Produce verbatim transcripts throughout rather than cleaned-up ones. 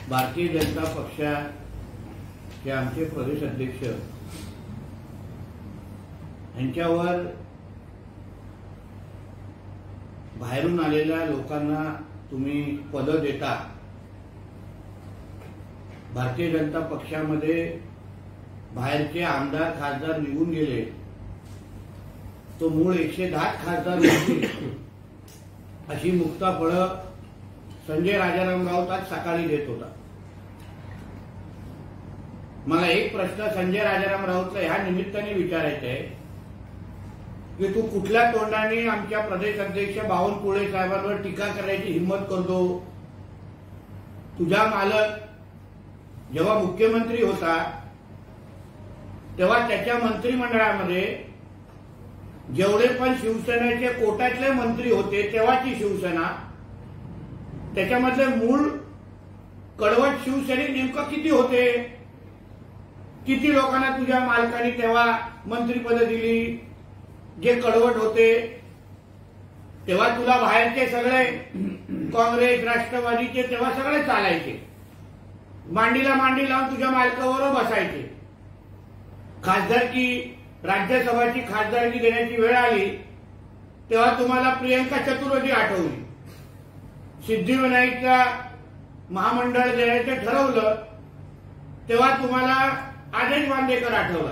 भारतीय जनता पक्षाचे आमचे प्रदेश अध्यक्ष यांच्यावर बाहेरून आलेल्या लोकांना तुम्ही पद देता। भारतीय जनता पक्षामध्ये बाहेरचे आमदार खासदार निघून गेले तो मूळ एकशे दहा खासदार होते अशी मुक्ताफळं संजय राजाराम राऊत आज सकाळी देत होता। मला एक प्रश्न संजय राजाराम राऊतला ह्या निमित्ताने विचारायचा आहे की तू कुठल्या तोंडाने आमच्या प्रदेश अध्यक्ष बावनकुळे साहेबांवर टीका करायची हिम्मत करतो? तुझा मालक जेव्हा मुख्यमंत्री होता तेव्हा त्याच्या मंत्रिमंडळामध्ये जेवढे पण शिवसेनेचे कोट्यातले मंत्री होते तेव्हाची शिवसेना त्याच्यामधले मूळ कडवट शिवसैनिक नेमकं किती होते? किती लोकांना तुझ्या मालकाने तेव्हा मंत्रिपद दिली जे कडवट होते? तेव्हा तुला बाहेरचे सगळे काँग्रेस राष्ट्रवादीचे तेव्हा सगळे चालायचे, मांडीला मांडी लावून तुझ्या मालकावर बसायचे। खासदारकी राज्यसभाची खासदारकी देण्याची वेळ आली तेव्हा तुम्हाला प्रियंका चतुर्वेदी आठवली, सिद्धिविनायकचा महामंडळ देण्याचं ठरवलं तेव्हा तुम्हाला आदेश बांदेकर आठवला,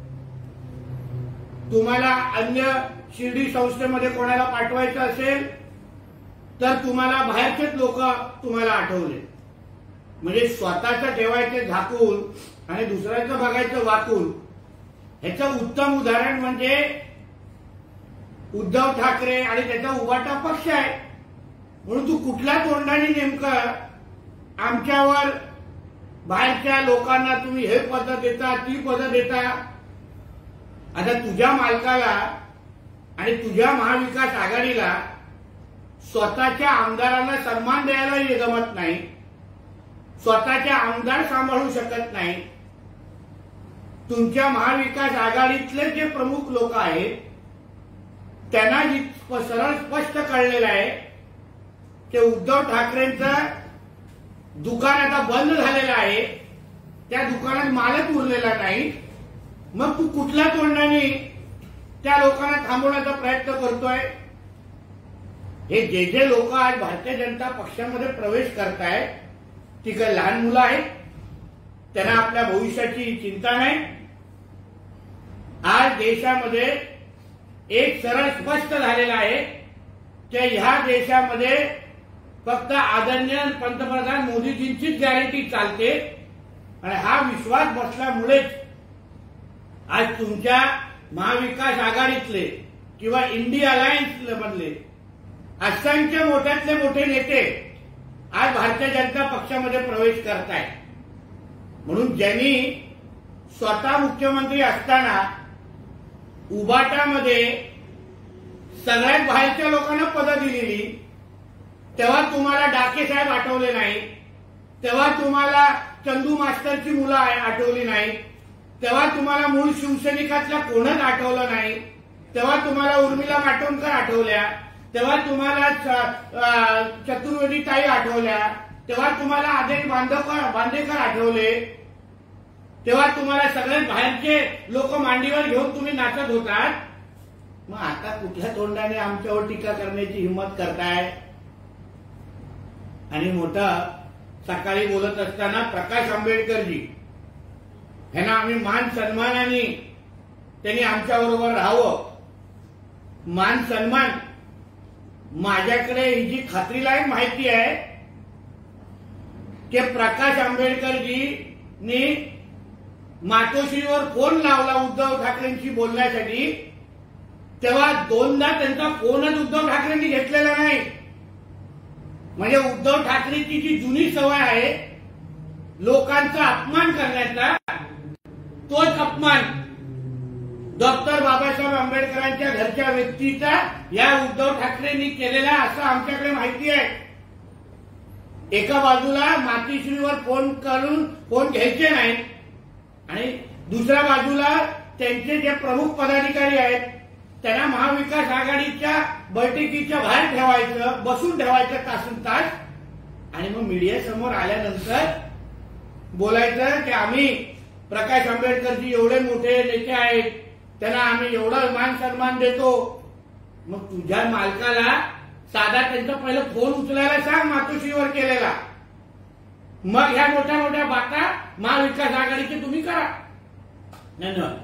तुम्हाला अन्य शिर्डी संस्थेमध्ये कोणाला पाठवायचं असेल तर तुम्हाला बाहेरचेच लोक तुम्हाला आठवले। म्हणजे स्वतःचं ठेवायचं झाकून आणि दुसऱ्याचं बघायचं वाकून। ह्याचं उत्तम उदाहरण म्हणजे उद्धव ठाकरे आणि त्याचा उभाटा पक्ष आहे। म्हणून तू कुठल्या तोंडाने नेमकं आमच्यावर बाहेरच्या लोकांना तुम्ही हे पद देता ती पद देता? आता तुझ्या मालकाला आणि तुझ्या महाविकास आघाडीला स्वतःच्या आमदारांना सन्मान द्यायला जमत नाही, स्वतःचे आमदार सांभाळू शकत नाही। तुमच्या महाविकास आघाडीतले जे प्रमुख लोक आहेत त्यांना सरळ स्पष्ट कळलेलं आहे की उद्धव ठाकरेंचं दुकान आता बंद झालेलं आहे, त्या दुकानात मालच उरलेला नाही। मग तू कुठल्या तोंडाने त्या लोकांना थांबवण्याचा प्रयत्न करतोय? हे जे जे लोक आज भारतीय जनता पक्षामध्ये प्रवेश करतायत ती काही लहान मुलं आहेत, त्यांना आपल्या भविष्याची चिंता नाही। आज देशामध्ये एक सरळ स्पष्ट झालेला आहे की ह्या देशामध्ये फक्त आदरणीय पंतप्रधान मोदीजींचीच गॅरंटी चालते आणि हा विश्वास बसल्यामुळेच आज तुमच्या महाविकास आघाडीतले किंवा इंडिया अलायन्स मधले असंख्य मोठ्यातले मोठे नेते आज भारतीय जनता पक्षामध्ये प्रवेश करतायत। म्हणून ज्यांनी स्वतः मुख्यमंत्री असताना उबाटामध्ये सगळ्यात बाहेरच्या लोकांना पदं दिलेली तेव्हा तुम्हाला डाके साहेब आठवले नाही, तेव्हा तुम्हाला चंदू मास्टरची मुलं आठवली नाही, तेव्हा तुम्हाला मूळ शिवसैनिकातल्या कोणच आठवलं नाही, तेव्हा तुम्हाला उर्मिला माटोणकर आठवल्या, तेव्हा तुम्हाला चतुर्वेदी ताई आठवल्या, तेव्हा तुम्हाला आदेश बांदेकर बांदेकर आठवले, तेव्हा तुम्हाला सगळे बाहेरचे लोक मांडीवर घेऊन तुम्ही नाचत होतात। मग आता कुठल्या तोंडाने आमच्यावर टीका करण्याची हिंमत करताय? आणि मोठा सकाळी बोलत असताना प्रकाश आंबेडकरजी ह्यांना आम्ही मान सन्मानाने त्यांनी आमच्याबरोबर राहावं, मान सन्मान। माझ्याकडे ही जी खात्रीलायक माहिती आहे की प्रकाश आंबेडकरजींनी मातोश्रीवर फोन लावला उद्धव ठाकरेंशी बोलण्यासाठी, तेव्हा दोनदा त्यांचा फोनच उद्धव ठाकरेंनी घेतलेला नाही। म्हणजे उद्धव ठाकरेंची जी जुनी सवय आहे लोकांचा अपमान करण्याचा, तोच अपमान डॉक्टर बाबासाहेब आंबेडकरांच्या घरच्या व्यक्तीचा या उद्धव ठाकरेंनी केलेला असं आमच्याकडे माहिती आहे। एका बाजूला मातोश्रीवर फोन करून फोन घ्यायचे नाही आणि दुसऱ्या बाजूला त्यांचे जे प्रमुख पदाधिकारी आहेत त्यांना महाविकास आघाडीच्या बैठकीच्या बाहेर ठेवायचं, बसून ठेवायचं तासून तास आणि मग मीडिया समोर आल्यानंतर बोलायचं की आम्ही प्रकाश आंबेडकरजी एवढे मोठे नेते आहेत, त्यांना आम्ही एवढा मान सन्मान देतो. मग तुझ्या मालकाला साधा त्यांचा पहिला फोन उचलायला सांग मातोश्रीवर केलेला, मग ह्या मोठ्या मोठ्या बाता महाविकास आघाडीची तुम्ही करा. धन्यवाद.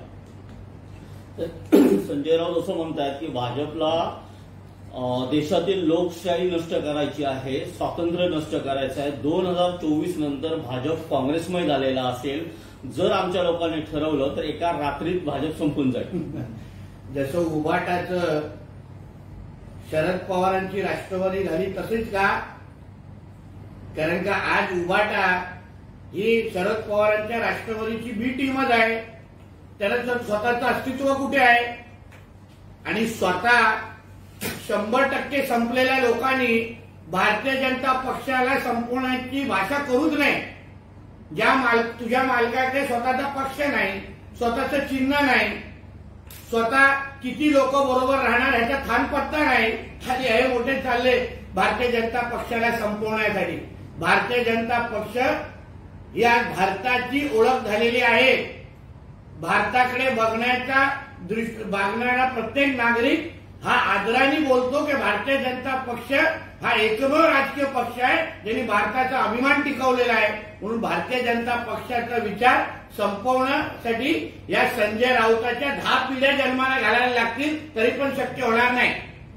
संजय राऊत असं म्हणतात की भाजपला देशातील लोकशाही नष्ट करायची आहे, स्वातंत्र्य नष्ट करायचं आहे. दोन हजार चोवीस नंतर भाजप काँग्रेसमय झालेला असेल. जर आमच्या लोकांनी ठरवलं तर एका रात्रीत भाजप संपून जाईल. जसं उबाटाचं शरद पवारांची राष्ट्रवादी झाली तसेच का? कारण का आज उबाटा ही शरद पवारांच्या राष्ट्रवादीची बी टीमच आहे. त्याला स्वतःचं अस्तित्व कुठे आहे? आणि स्वतः शंभर टक्के संपलेल्या लोकांनी भारतीय जनता पक्षाला संपवण्याची भाषा करूच नाही. ज्या माल तुझ्या मालकाकडे स्वतःचा पक्ष नाही, स्वतःचं चिन्ह नाही, स्वतः किती लोक बरोबर राहणार ह्याचा थानपत्ता नाही, खाली हे मोठे चालले भारतीय जनता पक्षाला संपवण्यासाठी. भारतीय जनता पक्ष ही आज भारताची ओळख झालेली आहे. भारताकडे बघण्याचा दृष्टी बघणारा प्रत्येक नागरिक हा आदराने बोलतो की भारतीय जनता पक्ष हा एकमेव राजकीय पक्ष आहे ज्यांनी भारताचा अभिमान टिकवलेला आहे. म्हणून भारतीय जनता पक्षाचा विचार संपवण्यासाठी या संजय राऊताच्या दहा पिढ्या जन्माला घालायला लागतील, तरी पण शक्य होणार नाही.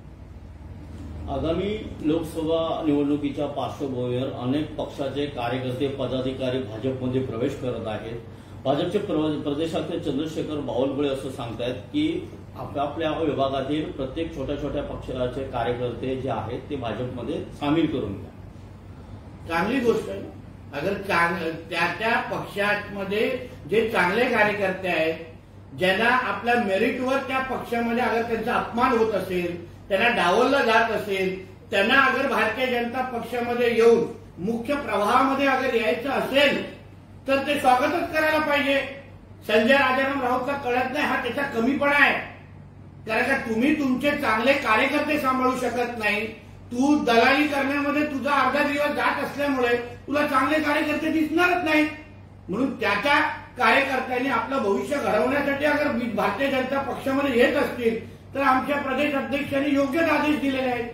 आगामी लोकसभा निवडणुकीच्या पार्श्वभूमीवर अनेक पक्षाचे कार्यकर्ते पदाधिकारी भाजपमध्ये प्रवेश करत आहेत. भाजपचे प्रदेशाध्यक्ष चंद्रशेखर बावनकुळे असं सांगतायत की आपापल्या विभागातील प्रत्येक छोट्या छोट्या पक्षाचे कार्यकर्ते जे आहेत ते भाजपमध्ये सामील करून घ्या. चांगली गोष्ट आहे. अगर त्या त्या पक्षामध्ये जे चांगले कार्यकर्ते आहेत, ज्यांना आपल्या मेरिटवर त्या पक्षामध्ये अगर त्यांचा अपमान होत असेल, त्यांना डावललं जात असेल, त्यांना अगर भारतीय जनता पक्षामध्ये येऊन मुख्य प्रवाहामध्ये अगर यायचं असेल तर ते स्वागतच करायला पाहिजे. संजय राजाराम राऊतचा कळत नाही हा त्याचा कमीपणा आहे. कारण का तुम्ही तुमचे चांगले कार्यकर्ते सांभाळू शकत नाही. तू दलाली करण्यामध्ये तुझा अर्धा दिवस जात असल्यामुळे तुला चांगले कार्यकर्ते दिसणारच नाही. म्हणून त्याच्या कार्यकर्त्यांनी आपलं भविष्य घडवण्यासाठी अगर भारतीय जनता पक्षामध्ये येत असतील तर आमच्या प्रदेश अध्यक्षांनी योग्य आदेश दिलेले आहेत.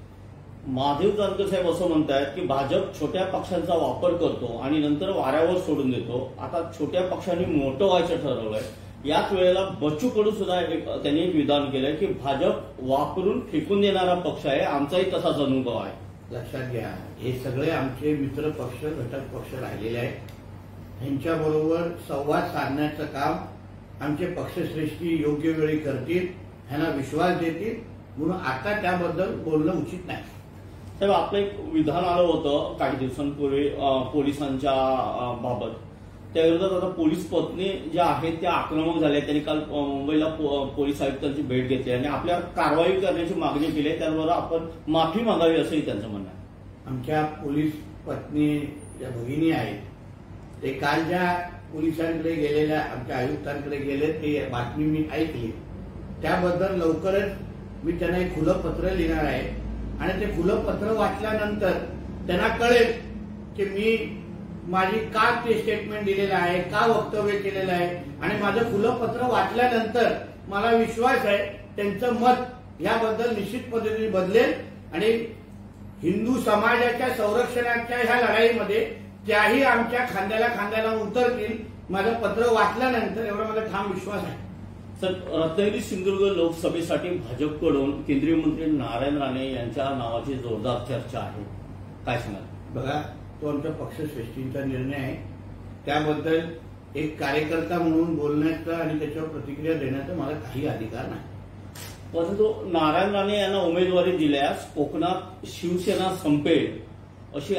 महादेव जानकर साहेब असं म्हणतायत की भाजप छोट्या पक्षांचा वापर करतो आणि नंतर वाऱ्यावर सोडून देतो. आता छोट्या पक्षांनी मोठं व्हायचं ठरवलंय. याच वेळेला बच्चू कडू सुद्धा त्यांनी एक विधान केलंय की भाजप वापरून फेकून देणारा पक्ष आहे, आमचाही तसाच अनुभव आहे. लक्षात घ्या, हे सगळे आमचे मित्र पक्ष घटक पक्ष राहिलेले आहेत. ह्यांच्याबरोबर संवाद साधण्याचं काम आमचे पक्षश्रेष्ठी योग्य वेळी करतील, ह्यांना विश्वास देतील. म्हणून आता त्याबद्दल बोलणं उचित नाही. साहेब, आपलं एक विधान आलं होतं काही दिवसांपूर्वी पोलिसांच्या बाबत. त्याविरोधात आता पोलीस पत्नी ज्या आहेत त्या आक्रमक झाल्या. त्यांनी काल मुंबईला पोलीस आयुक्तांची भेट घेतली आणि आपल्यावर कारवाई करण्याची मागणी केली आहे. त्याबरोबर आपण माफी मागावी असंही त्यांचं म्हणणं आहे. आमच्या पोलीस पत्नी ज्या भगिनी आहेत ते काल ज्या पोलिसांकडे गेलेल्या आमच्या आयुक्तांकडे गेले ते बातमी मी ऐकली. त्याबद्दल लवकरच मी त्यांना एक खुलं पत्र लिहिणार आहे आणि ते खुलं पत्र वाचल्यानंतर त्यांना कळेल की मी माझी का ते स्टेटमेंट दिलेलं आहे, का वक्तव्य केलेलं आहे. आणि माझं खुलं पत्र वाचल्यानंतर मला विश्वास आहे त्यांचं मत याबद्दल निश्चित पद्धतीने बदलेल आणि हिंदू समाजाच्या संरक्षणाच्या ह्या लढाईमध्ये त्याही आमच्या खांद्याला खांद्याला उतरतील. माझं पत्र वाचल्यानंतर एवढा मला ठाम विश्वास आहे. सर, रत्नागिरी सिंधुदुर्ग लोकसभेसाठी भाजपकडून केंद्रीय मंत्री नारायण राणे यांच्या नावाची जोरदार चर्चा आहे, काय सांगाल? बघा, तो आमच्या पक्षश्रेष्ठींचा निर्णय आहे. त्याबद्दल एक कार्यकर्ता म्हणून बोलण्याचा आणि त्याच्यावर प्रतिक्रिया देण्याचा मला काही अधिकार नाही. परंतु नारायण राणे यांना उमेदवारी दिल्यास कोकणात शिवसेना संपेल अशी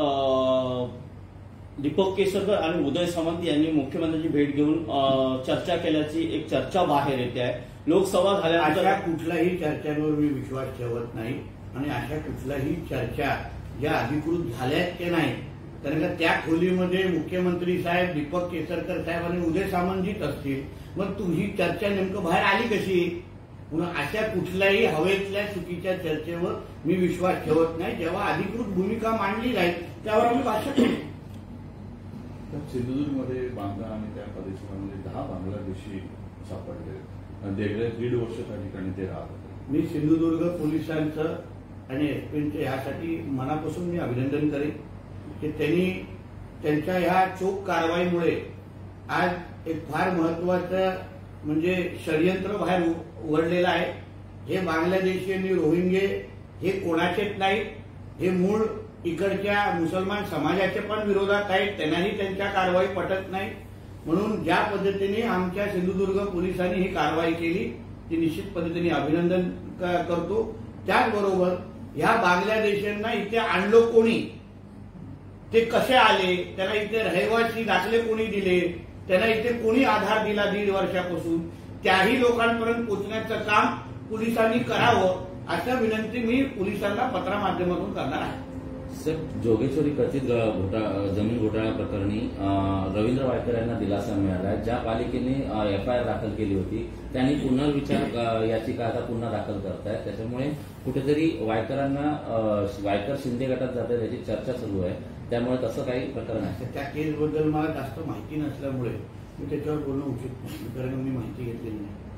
आज दीपक केसरकर आणि उदय सामंत यांनी मुख्यमंत्र्यांची भेट घेऊन चर्चा केल्याची एक चर्चा बाहेर येते आहे. लोकसभा झाल्यानंतर अशा कुठल्याही चर्चांवर मी विश्वास ठेवत नाही आणि अशा कुठल्याही चर्चा ज्या अधिकृत झाल्यात ते नाही. कारण का त्या खोलीमध्ये मुख्यमंत्री साहेब, दीपक केसरकर साहेब आणि उदय सामंतजीच असतील. मग तू ही चर्चा नेमकं बाहेर आली कशी? म्हणून अशा कुठल्याही हवेतल्या चुकीच्या चर्चेवर मी विश्वास ठेवत नाही. जेव्हा अधिकृत भूमिका मांडली जाईल त्यावर आम्ही भाष्य करू. सिंधुदुर्गमध्ये बांद्रा आणि त्या परिसरामध्ये दहा बांगलादेशी सापडले. गेल्या दीड वर्ष त्या ठिकाणी ते राहत होते. मी सिंधुदुर्ग पोलिसांचं आणि एसपीचं यासाठी मनापासून मी अभिनंदन करेन की त्यांनी त्यांच्या ह्या चोख कारवाईमुळे आज एक फार महत्वाचं म्हणजे षडयंत्र बाहेर उघडलेलं आहे. हे बांगलादेशी आणि रोहिंगे हे कोणाचेच नाहीत, हे मूळ इकडच्या मुसलमान समाजाच्या पण विरोधात आहेत. त्यांनाही त्यांच्या कारवाई पटत नाही. म्हणून ज्या पद्धतीने आमच्या सिंधुदुर्ग पोलिसांनी ही कारवाई केली ती निश्चित पद्धतीने अभिनंदन करतो. त्याचबरोबर ह्या बांगलादेशींना इथे आणलो कोणी, ते कसे आले, त्यांना इथे रहिवासी दाखले कोणी दिले, त्यांना इथे कोणी आधार दिला दीड वर्षापासून, त्याही लोकांपर्यंत पोहोचण्याचं काम पोलिसांनी करावं अशा विनंती मी पोलिसांना पत्रामाध्यमातून करणार आहे. सर, जोगेश्वरी कथित घोटाळा जमीन घोटाळा प्रकरणी रवींद्र वायकर यांना दिलासा मिळाला. ज्या पालिकेने एफ आय आर दाखल केली होती त्यांनी पुनर्विचार याचिका आता पुन्हा दाखल करतायत. त्याच्यामुळे कुठेतरी वायकरांना वायकर शिंदे गटात जातात याची चर्चा सुरू आहे. त्यामुळे तसं काही प्रकरण आहे. त्या केसबद्दल मला जास्त माहिती नसल्यामुळे मी त्याच्यावर बोलणं उचित नाही, कारण मी माहिती घेतलेली नाही.